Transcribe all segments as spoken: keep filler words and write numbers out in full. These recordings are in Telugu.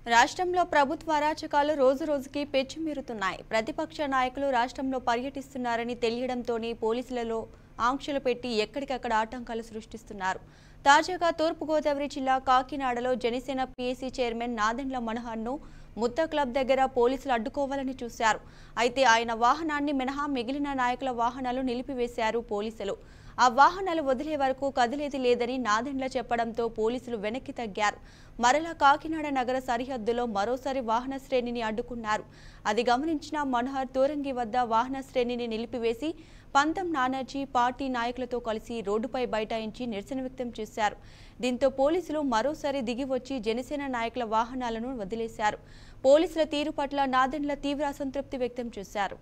రాష్ట్రంలో ప్రభుత్వ అరాచకాలు రోజు రోజుకి పెచ్చుమీరుతున్నాయి. ప్రతిపక్ష నాయకులు రాష్ట్రంలో పర్యటిస్తున్నారని తెలియడంతోనే పోలీసులలో ఆంక్షలు పెట్టి ఎక్కడికక్కడ ఆటంకాలు సృష్టిస్తున్నారు. తాజాగా తూర్పుగోదావరి జిల్లా కాకినాడలో జనసేన పీఏసీ చైర్మన్ నాదెండ్ల మనోహర్ను ముత్త క్లబ్ దగ్గర పోలీసులు అడ్డుకోవాలని చూశారు. అయితే ఆయన వాహనాన్ని మినహా మిగిలిన నాయకుల వాహనాలు నిలిపివేశారు పోలీసులు. ఆ వాహనాలు వదిలే వరకు కదిలేది లేదని నాదెండ్ల చెప్పడంతో పోలీసులు వెనక్కి తగ్గారు. మరలా కాకినాడ నగర సరిహద్దులో మరోసారి వాహన శ్రేణిని అడ్డుకున్నారు. అది గమనించిన మనోహర్ తూరంగి వద్ద వాహన శ్రేణిని నిలిపివేసి పంతం నానాజీ పార్టీ నాయకులతో కలిసి రోడ్డుపై బైఠాయించి నిరసన వ్యక్తం చేశారు. దీంతో పోలీసులు మరోసారి దిగి వచ్చి జనసేన నాయకుల వాహనాలను వదిలేశారు. పోలీసుల తీరు పట్ల నాదెండ్ల తీవ్ర అసంతృప్తి వ్యక్తం చేశారు.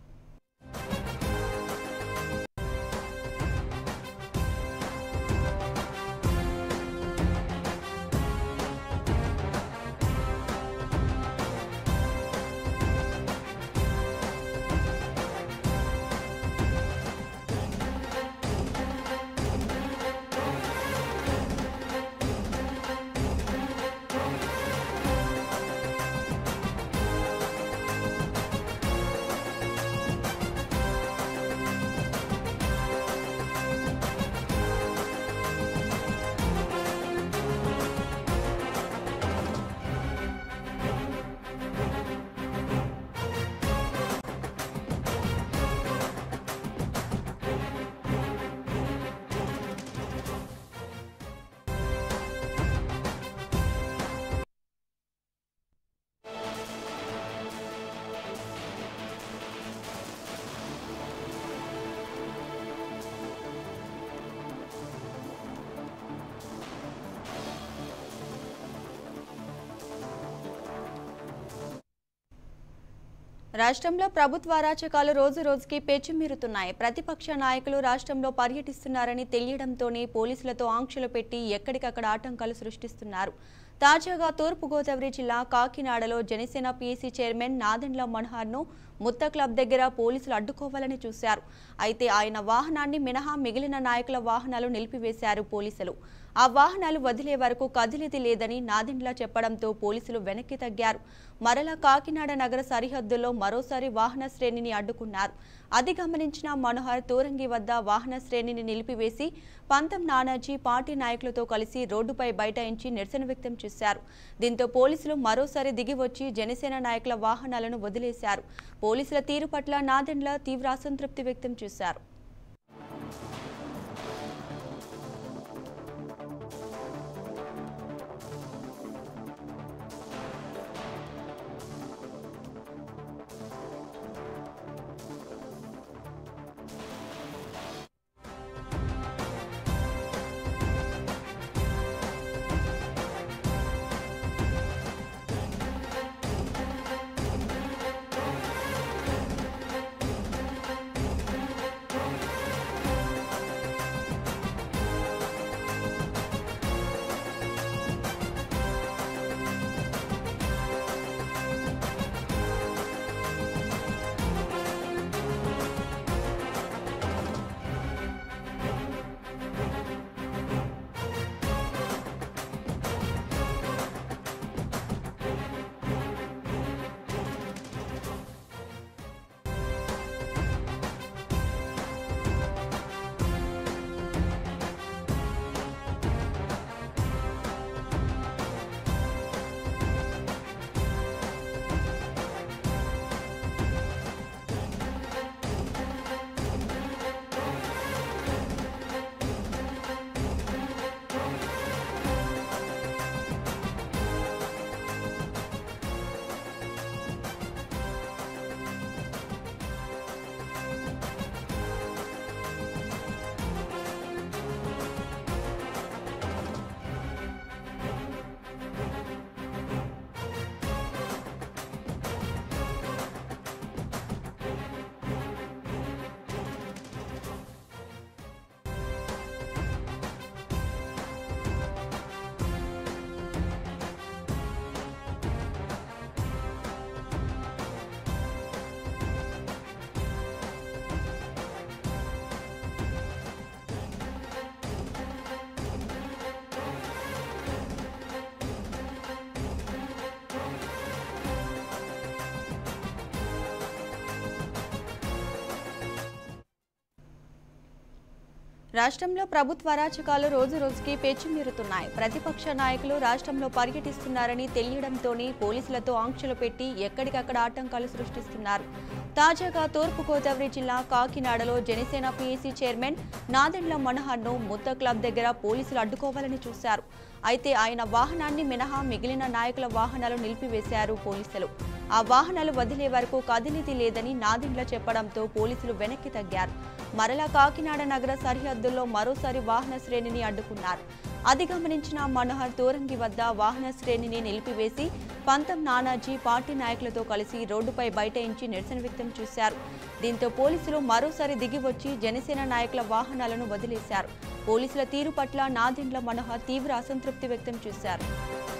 రాష్ట్రంలో ప్రభుత్వ అరాచకాలు రోజు రోజుకి పెచ్చుమీరుతున్నాయి. ప్రతిపక్ష నాయకులు రాష్ట్రంలో పర్యటిస్తున్నారని తెలియడంతోనే పోలీసులతో ఆంక్షలు పెట్టి ఎక్కడికక్కడ ఆటంకాలు సృష్టిస్తున్నారు. తాజాగా తూర్పుగోదావరి జిల్లా కాకినాడలో జనసేన పీఏసీ చైర్మన్ నాదెండ్ల మనోహర్ను ముత్త క్లబ్ దగ్గర పోలీసులు అడ్డుకోవాలని చూశారు. అయితే ఆయన వాహనాన్ని మినహా మిగిలిన నాయకుల వాహనాలు నిలిపివేశారు పోలీసులు. ఆ వాహనాలు వదిలే వరకు కదిలేది లేదని నాదెండ్ల చెప్పడంతో పోలీసులు వెనక్కి తగ్గారు. మరలా కాకినాడ నగర సరిహద్దులో మరోసారి వాహన శ్రేణిని అడ్డుకున్నారు. అది గమనించిన మనోహర్ తూరంగి వద్ద వాహన శ్రేణిని నిలిపివేసి పంతం నానాజీ పార్టీ నాయకులతో కలిసి రోడ్డుపై బైఠాయించి నిరసన వ్యక్తం చేశారు. దీంతో పోలీసులు మరోసారి దిగి వచ్చి జనసేన నాయకుల వాహనాలను వదిలేశారు. పోలీసుల తీరు పట్ల నాదెండ్ల తీవ్ర అసంతృప్తి వ్యక్తం చేశారు. రాష్ట్రంలో ప్రభుత్వ అరాచకాలు రోజు రోజుకి పెచ్చుమీరుతున్నాయి. ప్రతిపక్ష నాయకులు రాష్ట్రంలో పర్యటిస్తున్నారని తెలియడంతోనే పోలీసులతో ఆంక్షలు పెట్టి ఎక్కడికక్కడ ఆటంకాలు సృష్టిస్తున్నారు. తాజాగా తూర్పుగోదావరి జిల్లా కాకినాడలో జనసేన పీఏసీ చైర్మన్ నాదెండ్ల మనోహర్ను ముద్ద క్లబ్ దగ్గర పోలీసులు అడ్డుకోవాలని చూశారు. అయితే ఆయన వాహనాన్ని మినహా మిగిలిన నాయకుల వాహనాలు నిలిపివేశారు పోలీసులు. ఆ వాహనాలు వదిలే వరకు కదిలిది లేదని నాదెండ్ల చెప్పడంతో పోలీసులు వెనక్కి తగ్గారు. మరలా కాకినాడ నగర సరిహద్దుల్లో మరోసారి వాహన శ్రేణిని అడ్డుకున్నారు. అది గమనించిన మనోహర్ తోరంగి వద్ద వాహన శ్రేణిని నిలిపివేసి పంతం నానాజీ పార్టీ నాయకులతో కలిసి రోడ్డుపై బైఠాయించి నిరసన వ్యక్తం చేశారు. దీంతో పోలీసులు మరోసారి దిగివచ్చి జనసేన నాయకుల వాహనాలను వదిలేశారు. పోలీసుల తీరు పట్ల నాదెండ్ల మనోహర్ తీవ్ర అసంతృప్తి వ్యక్తం చేశారు.